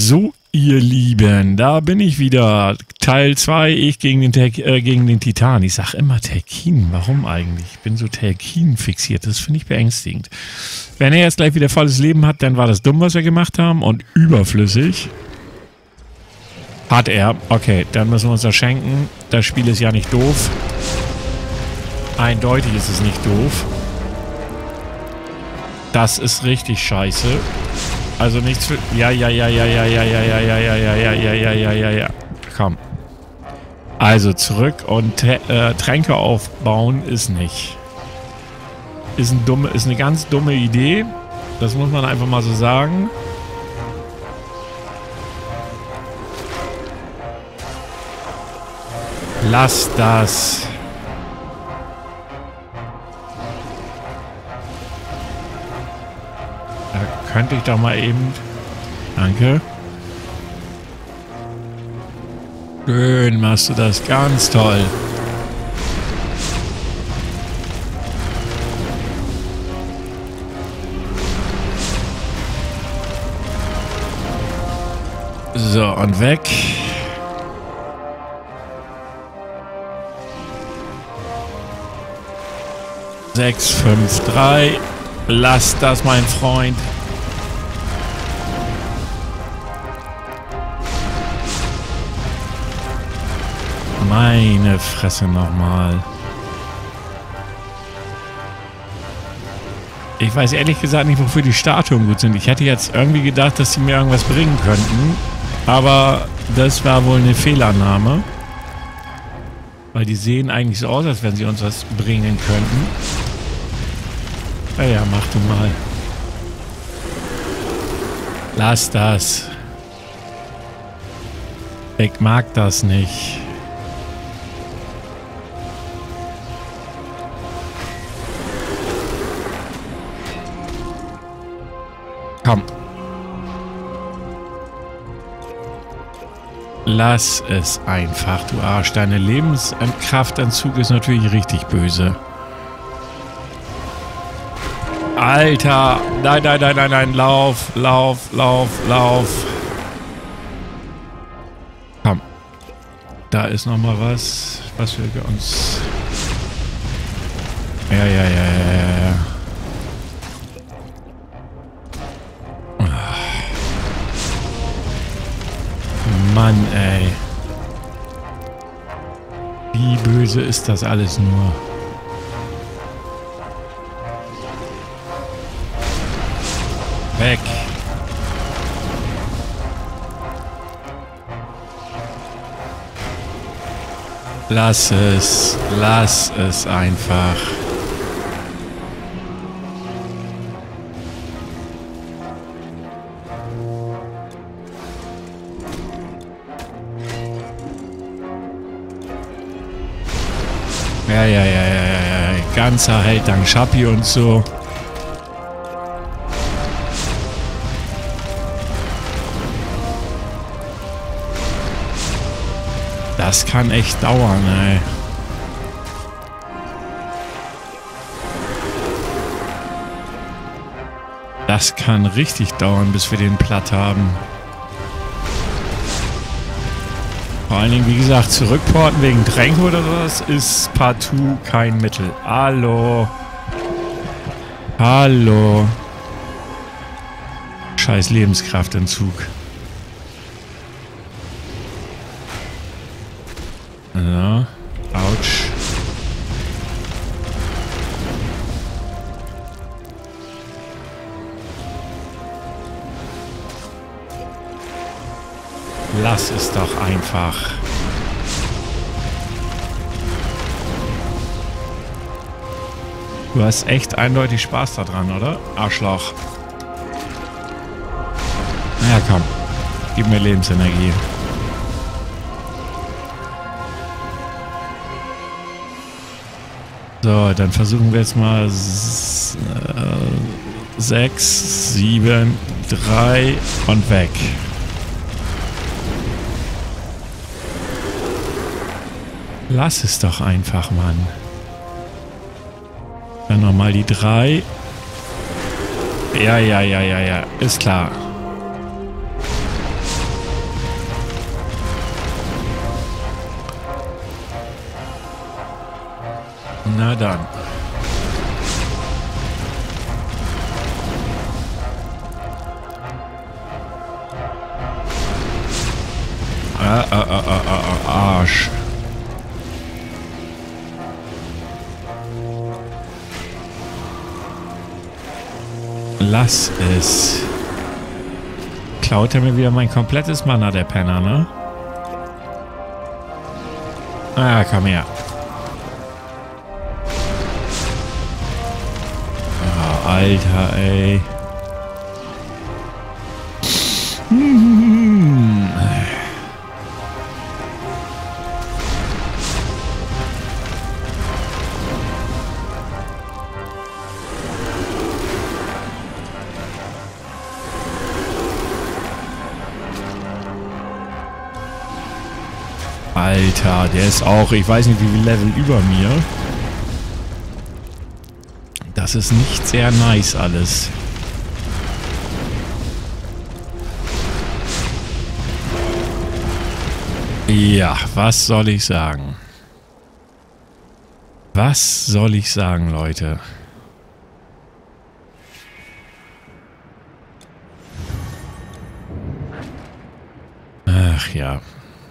So, ihr Lieben, da bin ich wieder. Teil 2, ich gegen den Titan. Ich sag immer Terkin. Warum eigentlich? Ich bin so Terkin fixiert. Das finde ich beängstigend. Wenn er jetzt gleich wieder volles Leben hat, dann war das dumm, was wir gemacht haben. Und überflüssig. Hat er. Okay, dann müssen wir uns das schenken. Das Spiel ist ja nicht doof. Eindeutig ist es nicht doof. Das ist richtig scheiße. Also nichts für... Ja. Komm. Also zurück und Tränke aufbauen ist nicht. Ist eine ganz dumme Idee. Das muss man einfach mal so sagen. Lass das. Da könnte ich doch mal eben... Danke. Schön machst du das. Ganz toll. So, und weg. Sechs, 5, 3. Lass das, mein Freund. Meine Fresse nochmal. Ich weiß ehrlich gesagt nicht, wofür die Statuen gut sind. Ich hätte jetzt irgendwie gedacht, dass sie mir irgendwas bringen könnten. Aber das war wohl eine Fehlannahme. Weil die sehen eigentlich so aus, als wenn sie uns was bringen könnten. Naja, mach du mal. Lass das. Ich mag das nicht. Komm. Lass es einfach, du Arsch. Deine Lebenskraftanzug ist natürlich richtig böse. Alter. Nein. Lauf. Komm. Da ist noch mal was wir uns... Ja. Mann, ey. Wie böse ist das alles nur? Weg. Lass es einfach. Ja. Ganzer Held dank Schappi und so. Das kann echt dauern, ey. Das kann richtig dauern, bis wir den platt haben. Vor allen Dingen, wie gesagt, zurückporten wegen Tränke oder sowas ist partout kein Mittel. Hallo. Scheiß Lebenskraftentzug. Ja, ouch. Lass es doch einfach. Du hast echt eindeutig Spaß daran, oder? Arschloch. Na ja, komm. Gib mir Lebensenergie. So, dann versuchen wir jetzt mal 6, 7, 3 und weg. Lass es doch einfach, Mann. Dann nochmal die 3. Ja. Ist klar. Na dann. Arsch. Lass es. Klaut er mir wieder mein komplettes Mana, der Penner, ne? Ah, komm her. Oh, Alter, ey. Alter, der ist auch, ich weiß nicht wie viel Level über mir. Das ist nicht sehr nice alles. Ja, was soll ich sagen? Was soll ich sagen, Leute? Ach ja.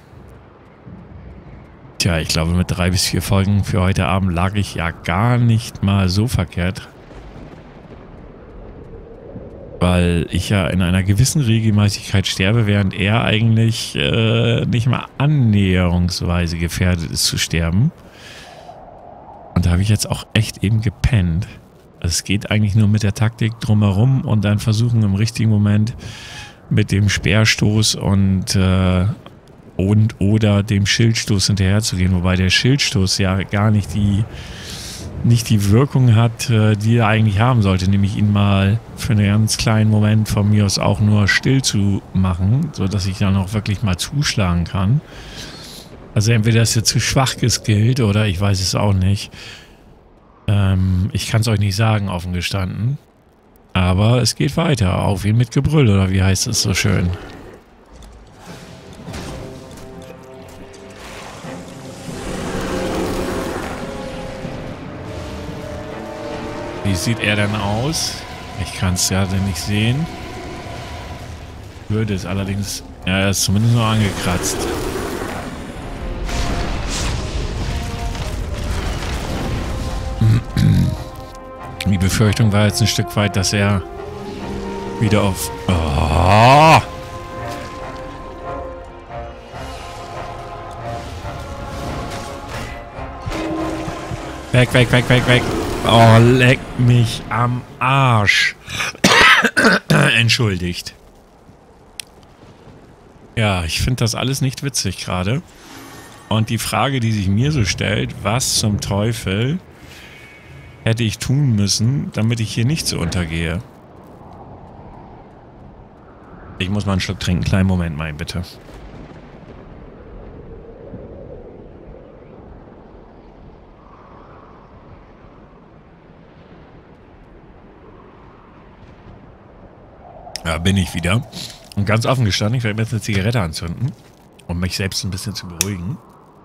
Tja, ich glaube mit 3 bis 4 Folgen für heute Abend lag ich ja gar nicht mal so verkehrt. Weil ich ja in einer gewissen Regelmäßigkeit sterbe, während er eigentlich nicht mal annäherungsweise gefährdet ist zu sterben. Und da habe ich jetzt auch echt eben gepennt. Es geht eigentlich nur mit der Taktik drumherum und dann versuchen im richtigen Moment mit dem Speerstoß und oder dem Schildstoß hinterher zu gehen, wobei der Schildstoß ja gar nicht die Wirkung hat, die er eigentlich haben sollte, nämlich ihn mal für einen ganz kleinen Moment von mir aus auch nur still zu machen, sodass ich dann auch wirklich mal zuschlagen kann. Also entweder ist er zu schwach geskillt oder ich weiß es auch nicht. Ich kann es euch nicht sagen, offen gestanden. Aber es geht weiter, auf ihn mit Gebrüll, oder wie heißt es so schön? Wie sieht er denn aus? Ich kann es ja nicht sehen. Würde es allerdings... Ja, er ist zumindest noch angekratzt. Die Befürchtung war jetzt ein Stück weit, dass er wieder auf... Oh! Weg, weg, weg, weg, weg. Oh, leck mich am Arsch. Entschuldigt. Ja, ich finde das alles nicht witzig gerade. Und die Frage, die sich mir so stellt, was zum Teufel hätte ich tun müssen, damit ich hier nicht so untergehe? Ich muss mal einen Schluck trinken. Kleinen Moment mal, bitte. Ja, bin ich wieder. Und ganz offen gestanden, ich werde mir jetzt eine Zigarette anzünden, um mich selbst ein bisschen zu beruhigen.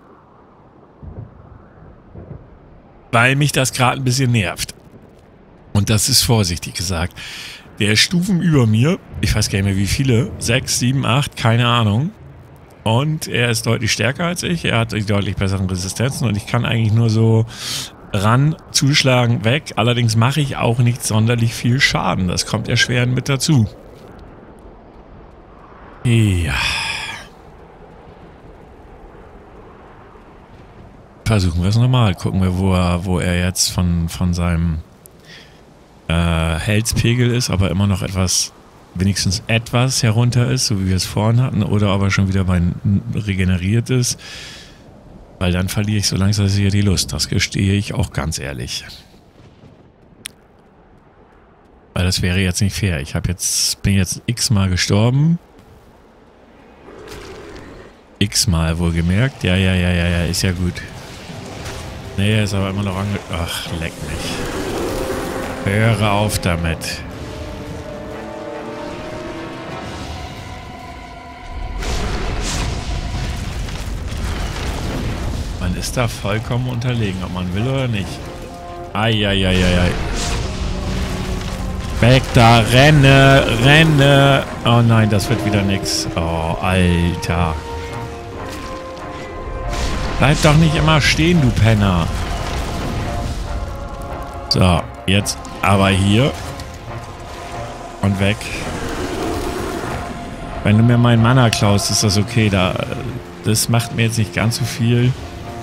Weil mich das gerade ein bisschen nervt. Und das ist vorsichtig gesagt. Der ist Stufen über mir, ich weiß gar nicht mehr wie viele, 6, 7, 8, keine Ahnung. Und er ist deutlich stärker als ich, er hat die deutlich besseren Resistenzen und ich kann eigentlich nur so ran, zuschlagen, weg. Allerdings mache ich auch nicht sonderlich viel Schaden, das kommt erschwerend mit dazu. Ja. Versuchen wir es nochmal. Gucken wir, wo er jetzt von seinem Health-Pegel ist, aber immer noch wenigstens etwas herunter ist, so wie wir es vorhin hatten, oder aber schon wieder regeneriert ist. Weil dann verliere ich so langsam hier die Lust. Das gestehe ich auch ganz ehrlich. Weil das wäre jetzt nicht fair. Bin jetzt x-mal gestorben. X-mal wohlgemerkt. Ja, ist ja gut. Nee, er ist aber immer noch Ach, leck mich. Höre auf damit. ist da vollkommen unterlegen, ob man will oder nicht. Eieieiei. Weg da, renne, renne. Oh nein, das wird wieder nix. Oh, Alter. Bleib doch nicht immer stehen, du Penner. So, jetzt aber hier. Und weg. Wenn du mir meinen Mana klaust, ist das okay. Das macht mir jetzt nicht ganz so viel.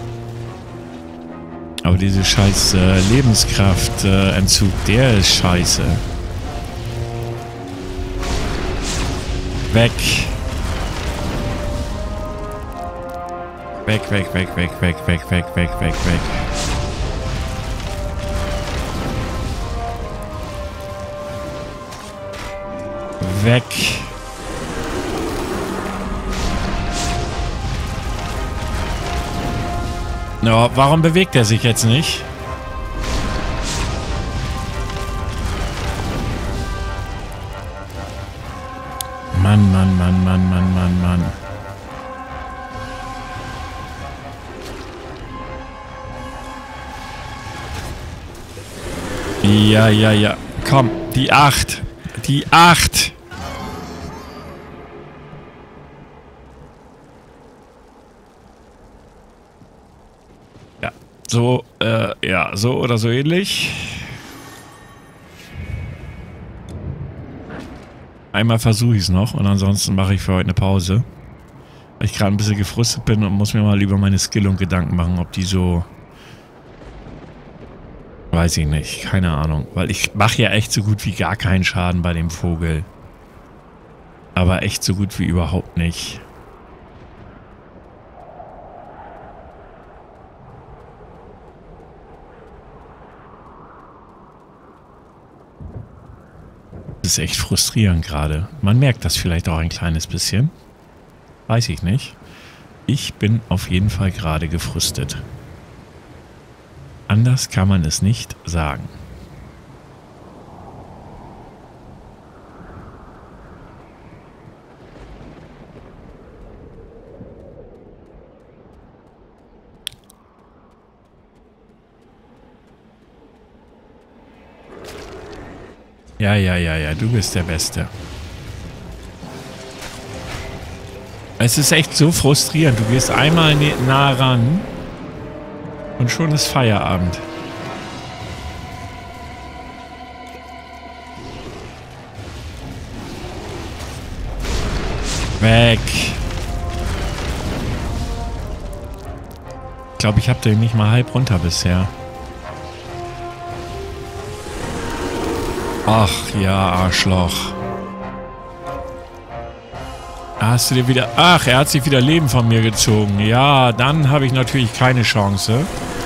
Aber diese scheiß Lebenskraftentzug, der ist scheiße. Weg. Weg, weg, weg, weg, weg, weg, weg, weg, weg, weg. Weg. No, warum bewegt er sich jetzt nicht? Mann, Mann, Mann, Mann, Mann, Mann, Mann. Ja, ja, ja. Komm, die 8. Die 8. Ja, so, ja, so oder so ähnlich. Einmal versuche ich es noch und ansonsten mache ich für heute eine Pause. Weil ich gerade ein bisschen gefrustet bin und muss mir mal über meine Skillung Gedanken machen, ob die so... Weiß ich nicht, keine Ahnung. Weil ich mache ja echt so gut wie gar keinen Schaden bei dem Vogel. Aber echt so gut wie überhaupt nicht. Das ist echt frustrierend gerade. Man merkt das vielleicht auch ein kleines bisschen. Weiß ich nicht. Ich bin auf jeden Fall gerade gefrustet. Anders kann man es nicht sagen. Ja, ja, ja, ja, du bist der Beste. Es ist echt so frustrierend. Du gehst einmal nah ran und schon ist Feierabend. Weg. Ich glaube, ich habe den nicht mal halb runter bisher. Ach ja, Arschloch. Hast du dir wieder... Ach, er hat sich wieder Leben von mir gezogen. Ja, dann habe ich natürlich keine Chance.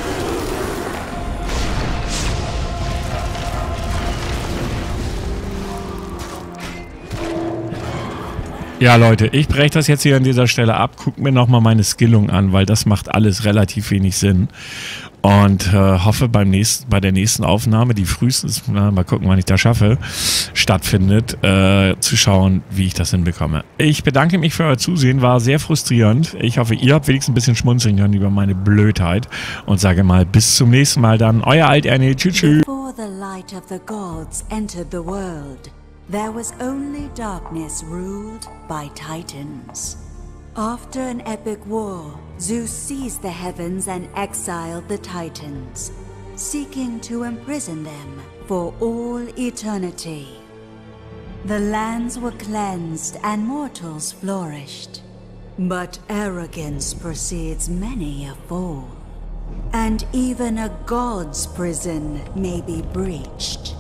Ja, Leute, ich breche das jetzt hier an dieser Stelle ab. Guckt mir nochmal meine Skillung an, weil das macht alles relativ wenig Sinn. Und hoffe bei der nächsten Aufnahme, die frühestens, mal gucken, wann ich das schaffe, stattfindet, zu schauen, wie ich das hinbekomme. Ich bedanke mich für euer Zusehen, war sehr frustrierend. Ich hoffe, ihr habt wenigstens ein bisschen schmunzeln können über meine Blödheit und sage mal, bis zum nächsten Mal dann. Euer Alt-Ernie, tschüss, tschüss. Before the light of the gods entered the world, there was only darkness ruled by Titans. After an epic war, Zeus seized the heavens and exiled the Titans, seeking to imprison them for all eternity. The lands were cleansed and mortals flourished. But arrogance precedes many a fall, and even a god's prison may be breached.